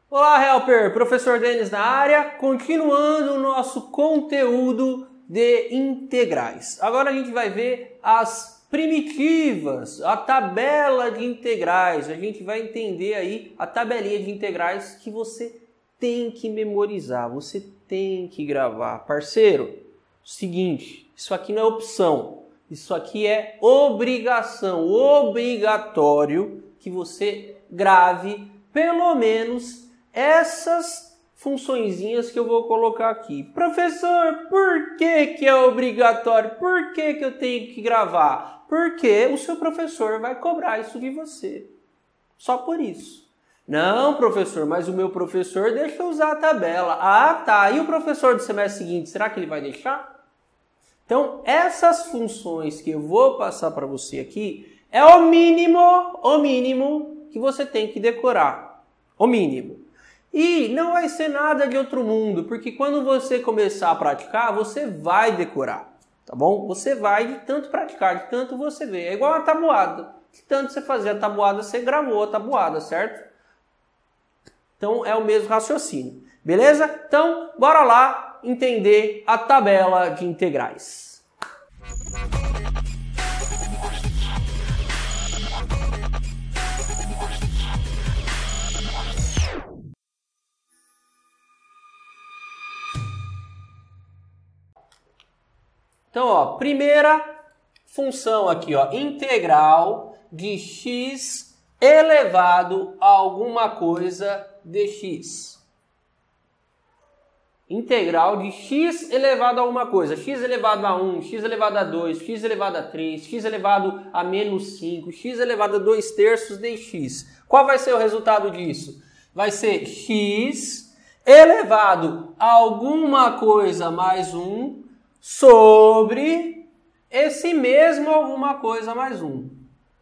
Olá, Helper! Professor Denis na área, continuando o nosso conteúdo de integrais. Agora a gente vai ver as primitivas, a tabela de integrais. A gente vai entender aí a tabelinha de integrais que você tem que memorizar, você tem que gravar. Parceiro, seguinte, isso aqui não é opção, isso aqui é obrigação, obrigatório que você grave pelo menos essas funçõezinhas que eu vou colocar aqui. Professor, por que é obrigatório? Por que eu tenho que gravar? Porque o seu professor vai cobrar isso de você. Só por isso. Não, professor, mas o meu professor deixa eu usar a tabela. Ah, tá. E o professor do semestre seguinte, será que ele vai deixar? Então, essas funções que eu vou passar para você aqui é o mínimo que você tem que decorar. O mínimo. E não vai ser nada de outro mundo, porque quando você começar a praticar, você vai decorar, tá bom? Você vai de tanto praticar, de tanto você ver. É igual a tabuada. De tanto você fazer a tabuada, você gravou a tabuada, certo? Então é o mesmo raciocínio, beleza? Então, bora lá entender a tabela de integrais. Então, ó, primeira função aqui, ó, integral de x elevado a alguma coisa dx. Integral de x elevado a alguma coisa. X elevado a 1, x elevado a 2, x elevado a 3, x elevado a menos 5, x elevado a 2/3 dx. Qual vai ser o resultado disso? Vai ser x elevado a alguma coisa mais 1 sobre esse mesmo alguma coisa mais 1.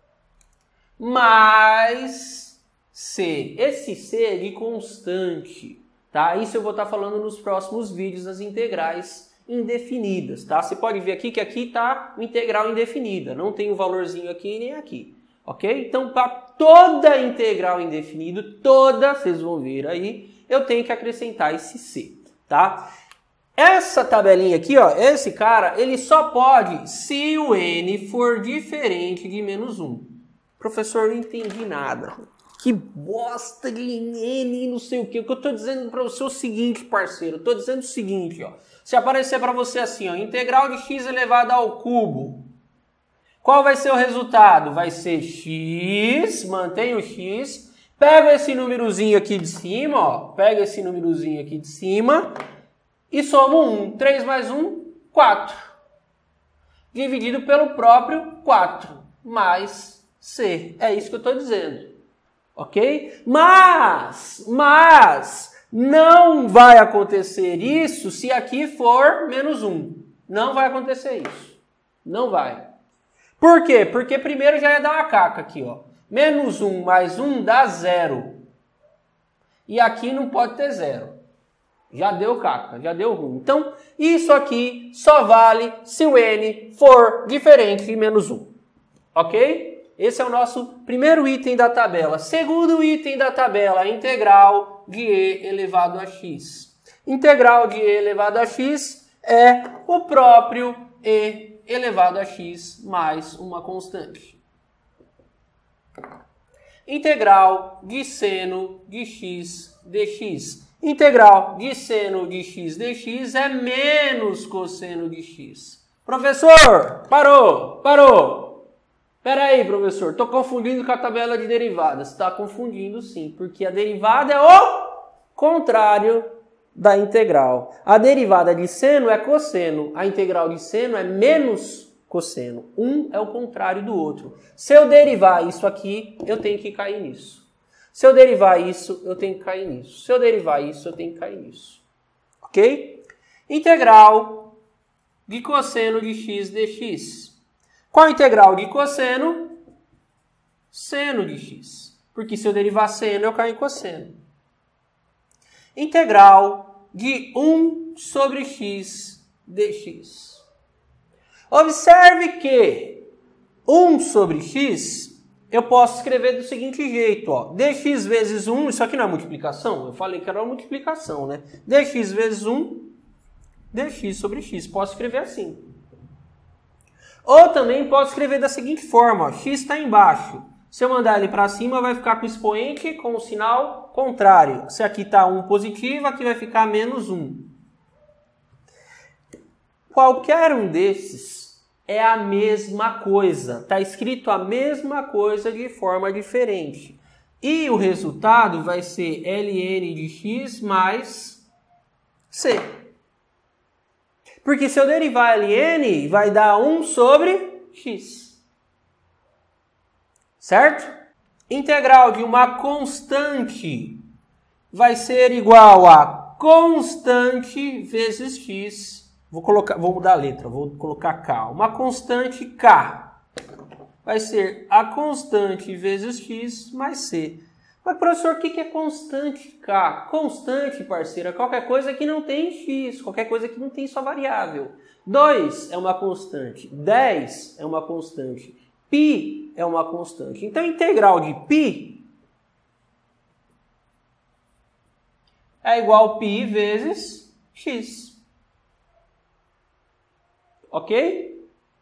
Mais C. Esse C é de constante, tá? Isso eu vou estar falando nos próximos vídeos das integrais indefinidas, tá? Você pode ver aqui que aqui está integral indefinida. Não tem o valorzinho aqui nem aqui, ok? Então, para toda integral indefinida, toda, vocês vão ver aí, eu tenho que acrescentar esse C, tá? Essa tabelinha aqui, ó, esse cara, ele só pode se o n for diferente de menos 1. Professor, não entendi nada. Que bosta de n, não sei o que. O que eu estou dizendo para você é o seguinte, parceiro. Eu estou dizendo o seguinte, ó. Se aparecer para você assim, ó, integral de x elevado ao cubo. Qual vai ser o resultado? Vai ser x, mantém o x. Pega esse númerozinho aqui de cima, ó. Pega esse númerozinho aqui de cima. E soma 1. 3 mais 1, 4. Dividido pelo próprio 4. Mais C. É isso que eu estou dizendo. Ok? Mas não vai acontecer isso se aqui for menos 1. Não vai acontecer isso. Não vai. Por quê? Porque primeiro já ia dar uma caca aqui, ó. Menos 1 mais 1 dá 0. E aqui não pode ter 0. Já deu caca, já deu ruim. Então, isso aqui só vale se o n for diferente de menos 1. Ok? Esse é o nosso primeiro item da tabela. Segundo item da tabela, integral de e elevado a x. Integral de e elevado a x é o próprio e elevado a x mais uma constante. Integral de seno de x dx. Integral de seno de x dx é menos cosseno de x. Professor, parou. Espera aí, professor, estou confundindo com a tabela de derivadas. Está confundindo sim, porque a derivada é o contrário da integral. A derivada de seno é cosseno, a integral de seno é menos cosseno. Um é o contrário do outro. Se eu derivar isso aqui, eu tenho que cair nisso. Se eu derivar isso, eu tenho que cair nisso. Se eu derivar isso, eu tenho que cair nisso. Ok? Integral de cosseno de x dx. Qual a integral de cosseno? Seno de x. Porque se eu derivar seno, eu caio em cosseno. Integral de 1 sobre x dx. Observe que 1 sobre x eu posso escrever do seguinte jeito, ó. Dx vezes 1, isso aqui não é multiplicação? Eu falei que era uma multiplicação, né? Dx vezes 1, dx sobre x. Posso escrever assim. Ou também posso escrever da seguinte forma, ó. X está embaixo. Se eu mandar ele para cima, vai ficar com o expoente com o sinal contrário. Se aqui está 1 positivo, aqui vai ficar menos 1. Qualquer um desses é a mesma coisa. Está escrito a mesma coisa de forma diferente. E o resultado vai ser ln de x mais c. Porque se eu derivar ln, vai dar 1 sobre x. Certo? Integral de uma constante vai ser igual a constante vezes x. Vou mudar a letra, vou colocar k. Uma constante k vai ser a constante vezes x mais c. Mas, professor, o que é constante k? Constante, parceira, qualquer coisa que não tem x, qualquer coisa que não tem sua variável. 2 é uma constante, 10 é uma constante, π é uma constante. Então, integral de π é igual a π vezes x. Ok?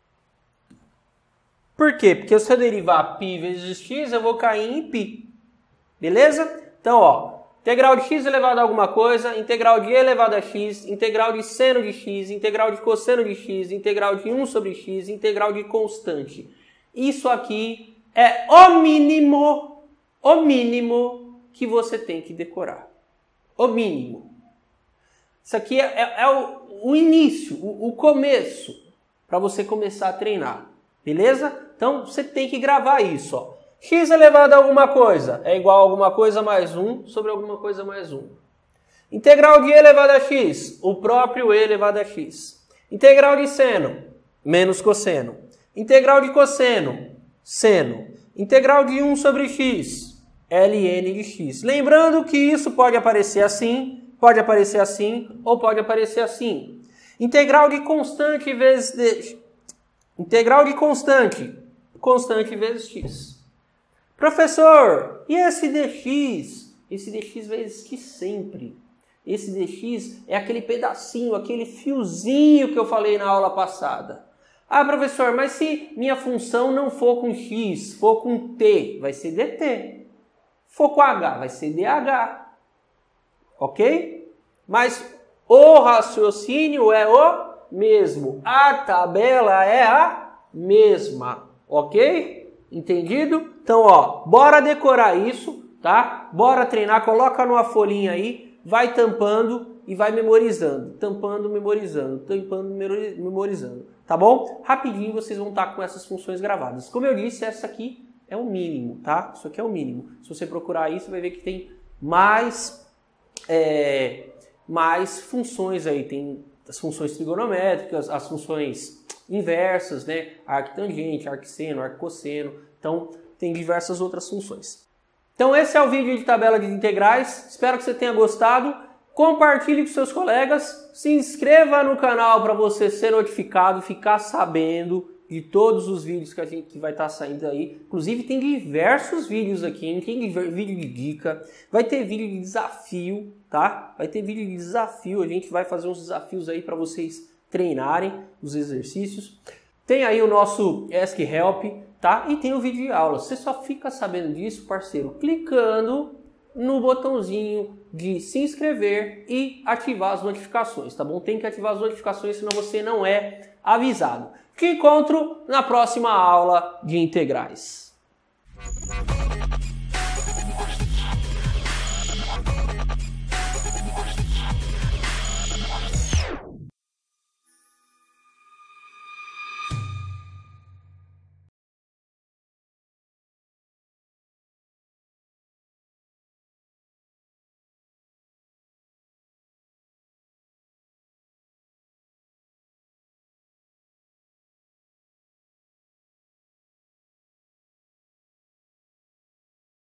Por quê? Porque se eu derivar π vezes x, eu vou cair em π. Beleza? Então, ó, integral de x elevado a alguma coisa, integral de e elevado a x, integral de seno de x, integral de cosseno de x, integral de 1 sobre x, integral de constante. Isso aqui é o mínimo que você tem que decorar. O mínimo. Isso aqui é o início, o começo, para você começar a treinar. Beleza? Então, você tem que gravar isso, ó. X elevado a alguma coisa é igual a alguma coisa mais 1 sobre alguma coisa mais 1. Integral de e elevado a x, o próprio e elevado a x. Integral de seno, menos cosseno. Integral de cosseno, seno. Integral de 1 sobre x, ln de x. Lembrando que isso pode aparecer assim ou pode aparecer assim. Integral de constante vezes integral de constante vezes x. Professor, e esse dx? Esse dx vai existir sempre. Esse dx é aquele pedacinho, aquele fiozinho que eu falei na aula passada. Ah, professor, mas se minha função não for com x, for com t, vai ser dt. For com h, vai ser dh. Ok? Mas o raciocínio é o mesmo. A tabela é a mesma. Ok? Entendido? Então, ó, bora decorar isso, tá? Bora treinar, coloca numa folhinha aí, vai tampando e vai memorizando. Tampando, memorizando, tampando, memorizando. Tá bom? Rapidinho vocês vão estar com essas funções gravadas. Como eu disse, essa aqui é o mínimo, tá? Isso aqui é o mínimo. Se você procurar aí, você vai ver que tem mais funções aí. Tem as funções trigonométricas, as funções inversas, né? Arquitangente, arcseno, arcosseno. Então, tem diversas outras funções. Então, esse é o vídeo de tabela de integrais. Espero que você tenha gostado. Compartilhe com seus colegas. Se inscreva no canal para você ser notificado, ficar sabendo de todos os vídeos que vai estar saindo aí. Inclusive, tem diversos vídeos aqui, hein? Tem vídeo de dica, vai ter vídeo de desafio, tá? Vai ter vídeo de desafio, a gente vai fazer uns desafios aí para vocês treinarem os exercícios. Tem aí o nosso Ask Help, tá? E tem o vídeo de aula. Você só fica sabendo disso, parceiro, clicando no botãozinho de se inscrever e ativar as notificações, tá bom? Tem que ativar as notificações, senão você não é avisado. Te encontro na próxima aula de integrais.